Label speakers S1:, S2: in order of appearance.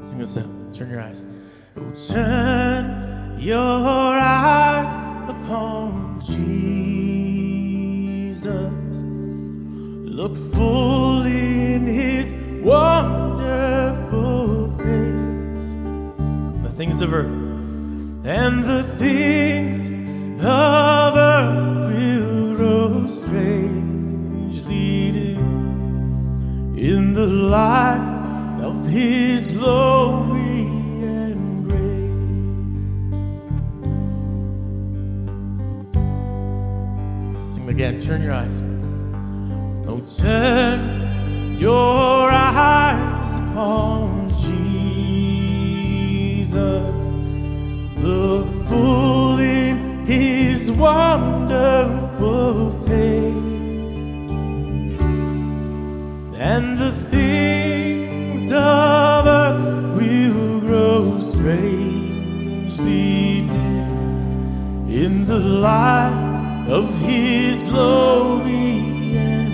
S1: Sing this out. Turn your eyes. Oh, turn your eyes upon Jesus. Look full in his wonderful face. The things of earth and the things of earth will grow strangely dim in the light of his glory and grace. Sing again. Turn your eyes. Oh, turn your eyes upon Jesus. Look full in his wonderful face, and the things of earth will grow strangely dim in the light of his glory and